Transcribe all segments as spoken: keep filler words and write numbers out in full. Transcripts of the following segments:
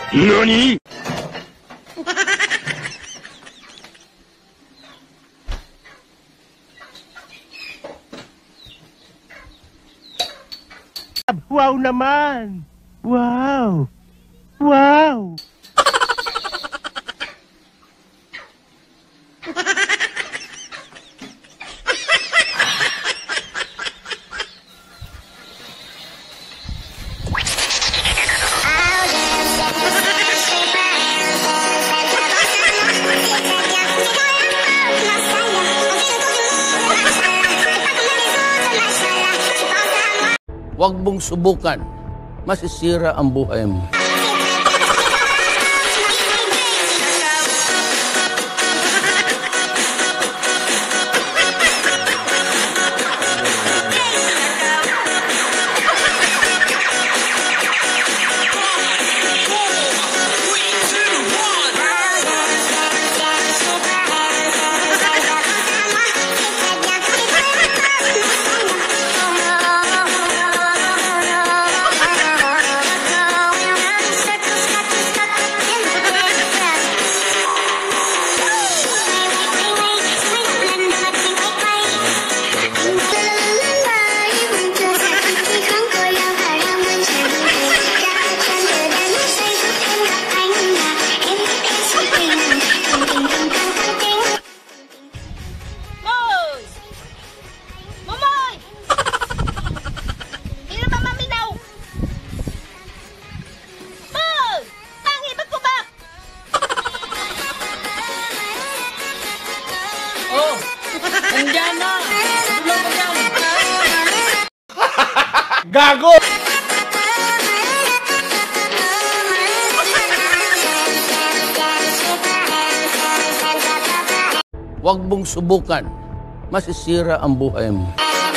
NANI?! Wow naman! Wow! Wow! Huwag mong subukan. Masisira ang buhay mo. Nandiyan na! Tulong ko yan! Gago! Huwag mong subukan. Masisira ang buhay mo.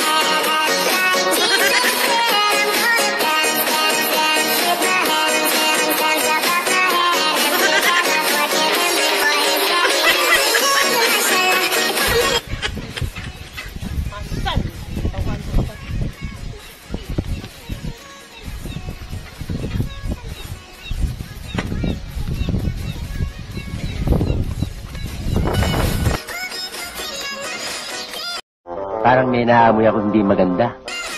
Parang may naamoy ako hindi maganda.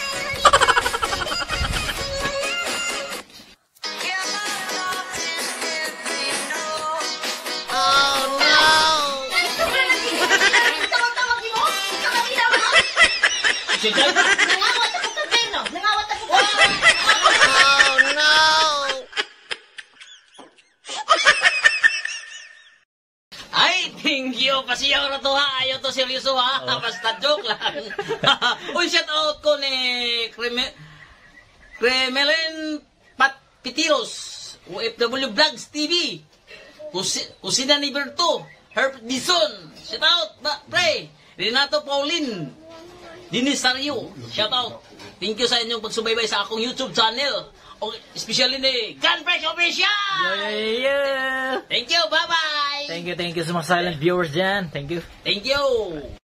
Thank you. Pasiyaw na to ha. Ayaw to seryoso ha. Oh. Basta joke lang. Uy, shout out ko ni Kreme Kremelin Pat Pitiros, O F W Vlogs T V, Kusi Kusina ni Berto, Herb Dison, shout out, ba, pre, Renato Paulin, Dinisario, shout out. Thank you sa inyong pagsubaybay sa akong YouTube channel. Especially ni Gunfresh Official! Yeah, yeah, yeah. Thank you, bye-bye! Thank you, thank you sa mga silent viewers dyan. Thank you. Thank you!